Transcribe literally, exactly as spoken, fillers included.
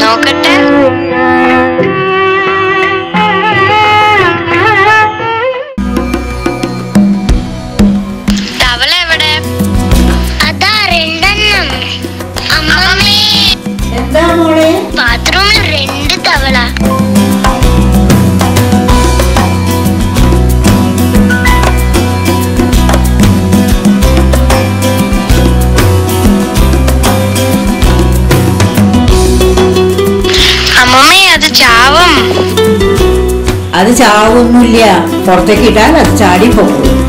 നോക്കട്ടെ. തവള എവിടെ? അതാ രണ്ടെണ്ണം. അമ്മമ്മേ, എന്താ മോളെ? ബാത്റൂമിൽ രണ്ട് തവള. അമ്മമ്മേ, അത് ചാവും. അത് ചാവൊന്നുമില്ല, പുറത്തേക്ക് ഇട്ടാൽ അത് ചാടി പോകും.